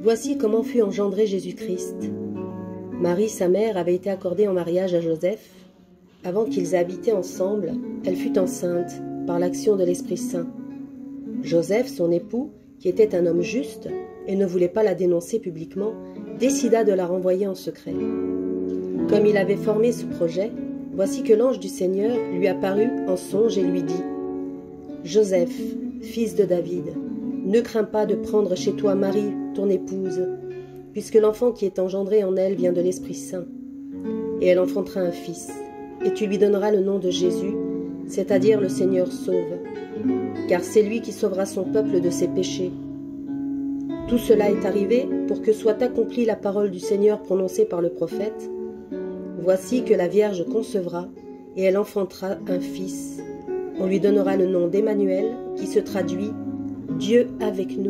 Voici comment fut engendré Jésus-Christ. Marie, sa mère, avait été accordée en mariage à Joseph. Avant qu'ils aient habité ensemble, elle fut enceinte par l'action de l'Esprit Saint. Joseph, son époux, qui était un homme juste et ne voulait pas la dénoncer publiquement, décida de la renvoyer en secret. Comme il avait formé ce projet, voici que l'ange du Seigneur lui apparut en songe et lui dit « Joseph, fils de David, ne crains pas de prendre chez toi Marie, ton épouse, puisque l'enfant qui est engendré en elle vient de l'Esprit Saint. Et elle enfantera un fils, et tu lui donneras le nom de Jésus, c'est-à-dire le Seigneur sauve, car c'est lui qui sauvera son peuple de ses péchés. Tout cela est arrivé pour que soit accomplie la parole du Seigneur prononcée par le prophète. Voici que la Vierge concevra, et elle enfantera un fils. On lui donnera le nom d'Emmanuel, qui se traduit « Dieu avec nous ».